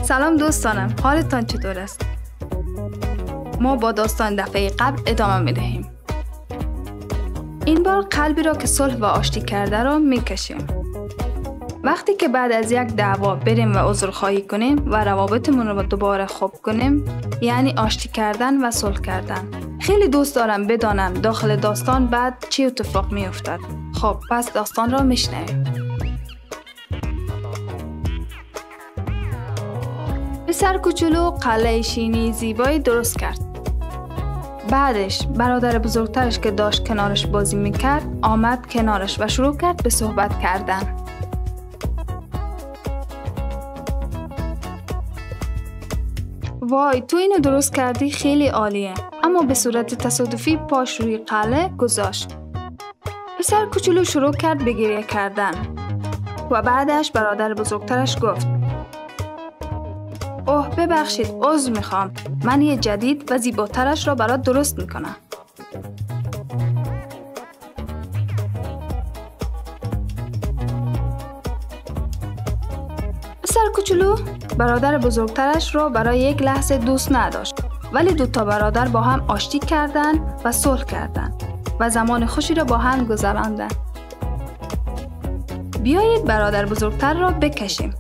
سلام دوستانم، حالتان چطور است؟ ما با داستان دفعه قبل ادامه می دهیم. این بار قلبی را که صلح و آشتی کرده را می کشیم. وقتی که بعد از یک دعوا بریم و عذرخواهی کنیم و روابطمون رو دوباره خوب کنیم، یعنی آشتی کردن و صلح کردن. خیلی دوست دارم بدانم داخل داستان بعد چی اتفاق می افتد. خب پس داستان را میشنویم. پسر کوچولو قلعه شینی زیبایی درست کرد. بعدش برادر بزرگترش که داشت کنارش بازی میکرد آمد کنارش و شروع کرد به صحبت کردن. وای، تو اینو درست کردی، خیلی عالیه. اما به صورت تصادفی پاش روی قلعه گذاشت. پسر کوچولو شروع کرد به گریه کردن و بعدش برادر بزرگترش گفت: اوه ببخشید، عذر میخوام. من یه جدید و زیباترش را برات درست میکنم. پسر کوچولو برادر بزرگترش را برای یک لحظه دوست نداشت، ولی دوتا برادر با هم آشتی کردند و صلح کردند و زمان خوشی را با هم گذراندند. بیایید برادر بزرگتر را بکشیم.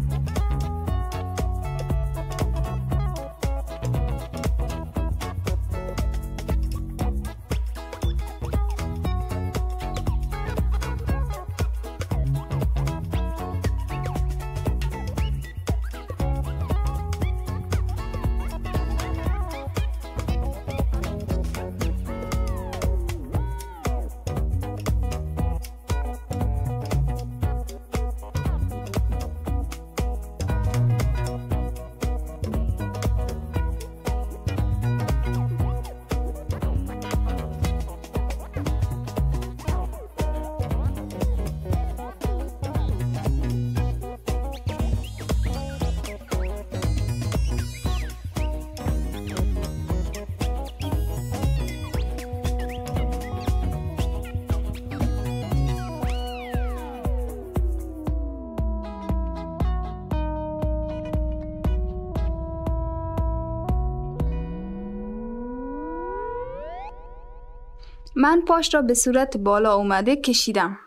من پاش را به صورت بالا اومده کشیدم.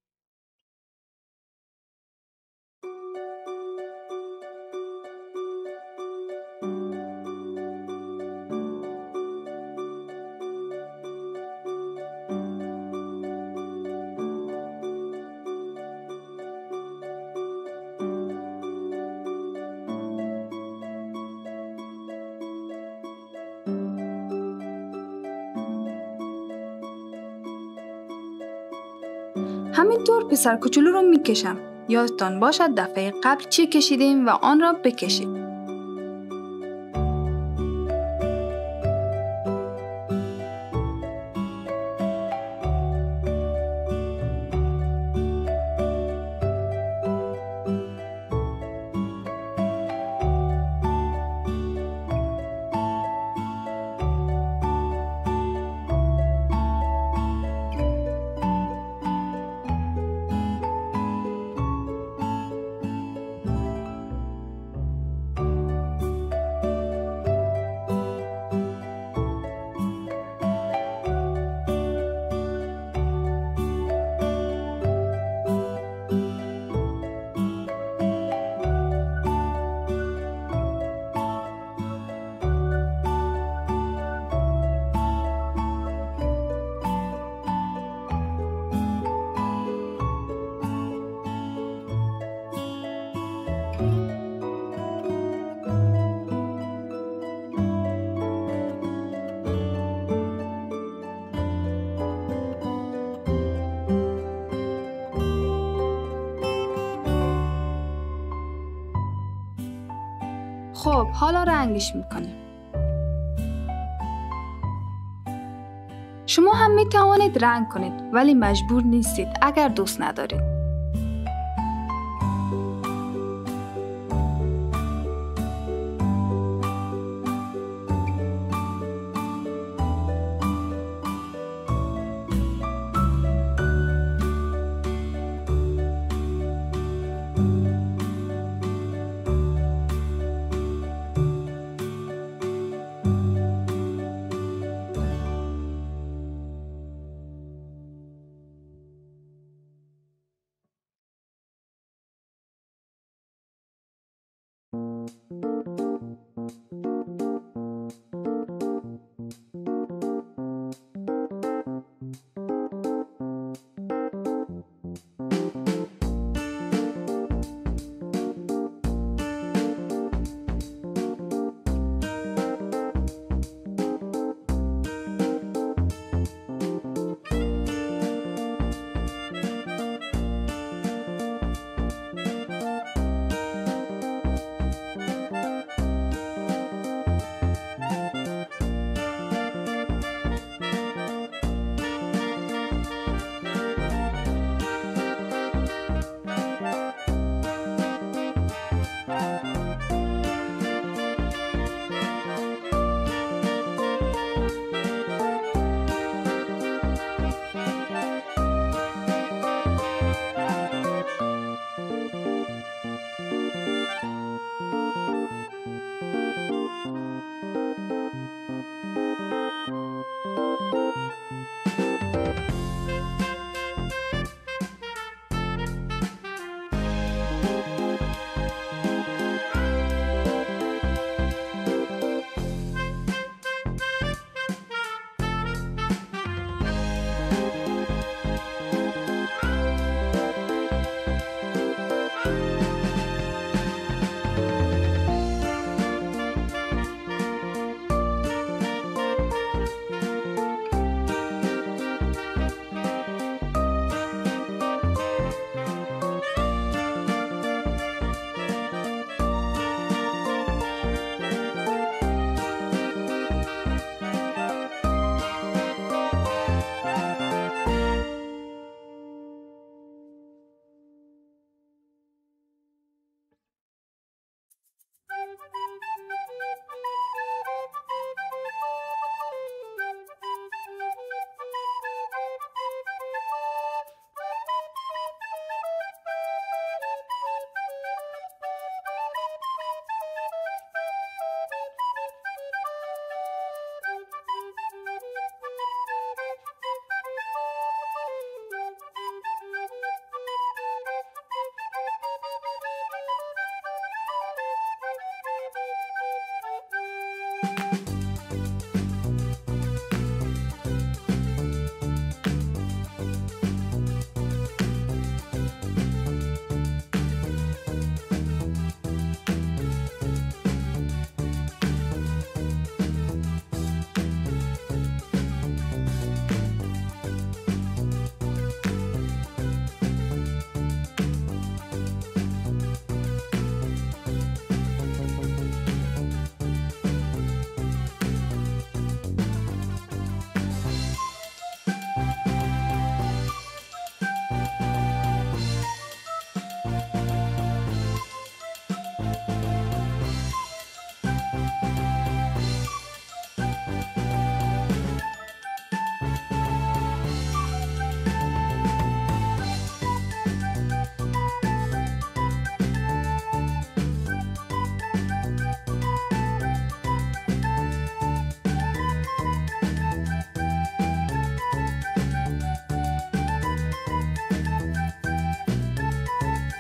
همینطور پسر کوچولو رو میکشم. یادتان باشد دفعه قبل چی کشیدیم و آن را بکشید. خب حالا رنگش میکنیم. شما هم میتوانید رنگ کنید ولی مجبور نیستید اگر دوست ندارید.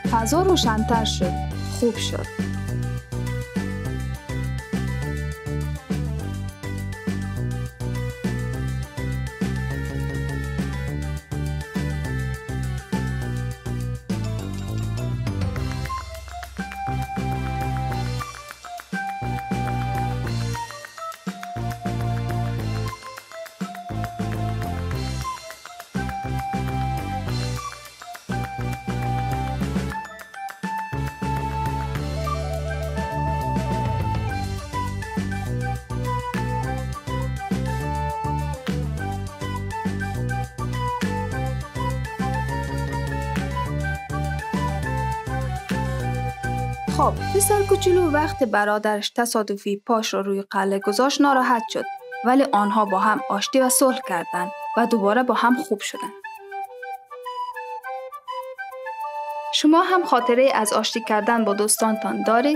فضا روشن‌تر شد. خوب شد. خب پسر کوچولو وقت برادرش تصادفی پاش را روی قلعه گذاشت ناراحت شد، ولی آنها با هم آشتی و صلح کردند و دوباره با هم خوب شدند. شما هم خاطره از آشتی کردن با دوستانتان دارید؟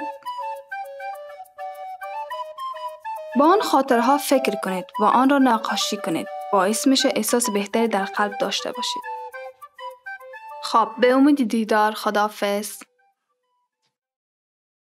با آن خاطرها فکر کنید و آن را نقاشی کنید. باعث میشه احساس بهتری در قلب داشته باشید. خب به امید دیدار. خداحافظ.